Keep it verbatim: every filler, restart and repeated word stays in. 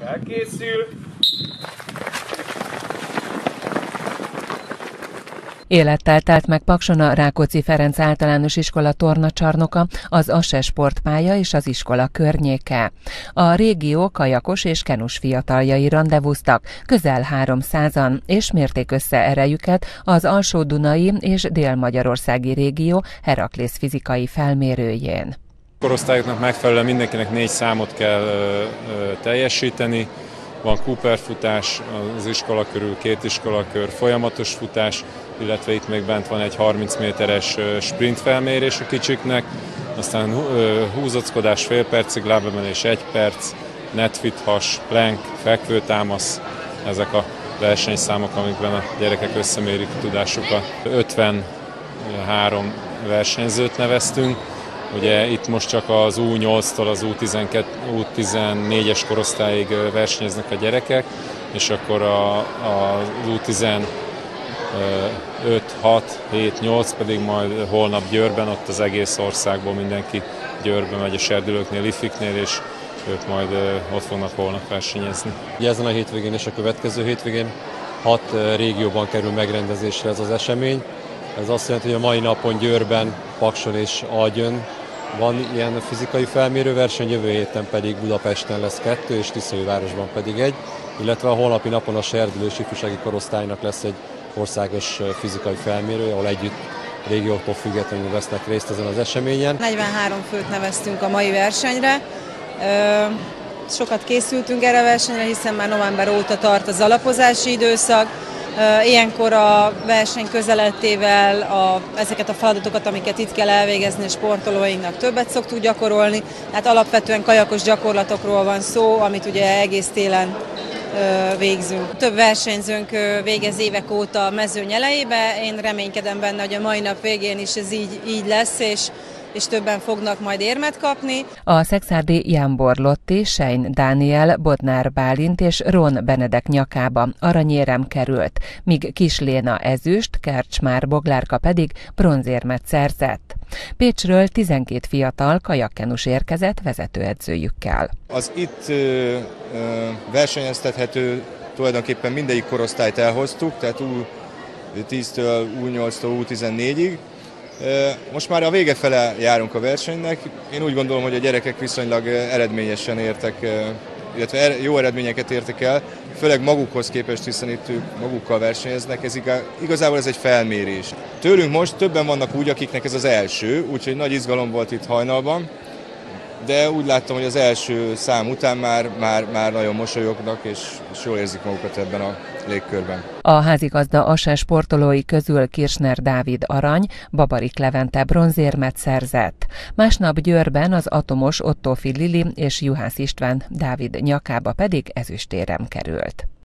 Elkészül. Élettel telt meg Pakson a Rákóczi Ferenc Általános Iskola tornacsarnoka, az Asse sportpálya és az iskola környéke. A régió kajakos és kenus fiataljai randevúztak, közel háromszázan, és mérték össze erejüket az Alsó-Dunai és Dél-Magyarországi régió Heraklész fizikai felmérőjén. Korosztályoknak megfelelően mindenkinek négy számot kell ö, ö, teljesíteni. Van Cooper futás, az iskola körül két iskolakör, folyamatos futás, illetve itt még bent van egy harminc méteres sprint felmérés a kicsiknek, aztán húzockodás fél percig, lábemelés egy perc, netfit has, plank, fekvőtámasz, ezek a versenyszámok, amikben a gyerekek összemérik a tudásukat. ötvenhárom versenyzőt neveztünk. Ugye itt most csak az U nyolctól az U tizennégyes korosztályig versenyeznek a gyerekek, és akkor a, a U tizenöt, hat, hét, nyolc pedig majd holnap Győrben, ott az egész országból mindenki Győrbe megy a serdülőknél, Lifiknél, és ők majd ott fognak holnap versenyezni. Ugye ezen a hétvégén és a következő hétvégén hat régióban kerül megrendezésre ez az esemény. Ez azt jelenti, hogy a mai napon Győrben, Pakson és Algyőn van ilyen fizikai felmérőverseny, jövő héten pedig Budapesten lesz kettő, és Tiszaújvárosban pedig egy, illetve a holnapi napon a serdülős ifjúsági korosztálynak lesz egy országos fizikai felmérője, ahol együtt régióktól függetlenül vesznek részt ezen az eseményen. negyvenhárom főt neveztünk a mai versenyre. Sokat készültünk erre a versenyre, hiszen már november óta tart az alapozási időszak. Ilyenkor a verseny közelettével a, ezeket a feladatokat, amiket itt kell elvégezni a sportolóinknak, többet szoktuk gyakorolni. Tehát alapvetően kajakos gyakorlatokról van szó, amit ugye egész télen végzünk. Több versenyzőnk végez évek óta a mezőny elejébe. Én reménykedem benne, hogy a mai nap végén is ez így, így lesz, és és többen fognak majd érmet kapni. A szekszárdi Jánbor Lotti, Sein Dániel, Bodnár Bálint és Ron Benedek nyakába aranyérem került, míg Kis Léna ezüst, Kercsmár Boglárka pedig bronzérmet szerzett. Pécsről tizenkét fiatal kajakkenus érkezett vezetőedzőjükkel. Az itt ö, ö, versenyeztethető tulajdonképpen mindegyik korosztályt elhoztuk, tehát U tíztől U nyolctól U tizennégyig. Most már a vége fele járunk a versenynek. Én úgy gondolom, hogy a gyerekek viszonylag eredményesen értek, illetve jó eredményeket értek el, főleg magukhoz képest, hiszen itt ők magukkal versenyeznek. Ez igaz, igazából ez egy felmérés. Tőlünk most többen vannak úgy, akiknek ez az első, úgyhogy nagy izgalom volt itt hajnalban, de úgy láttam, hogy az első szám után már, már, már nagyon mosolyognak, és, és jól érzik magukat ebben a légkörben. A házigazda Asse sportolói közül Kirchner Dávid arany, Babarik Levente bronzérmet szerzett. Másnap Győrben az atomos Ottófi Lili és Juhász István Dávid nyakába pedig ezüstérem került.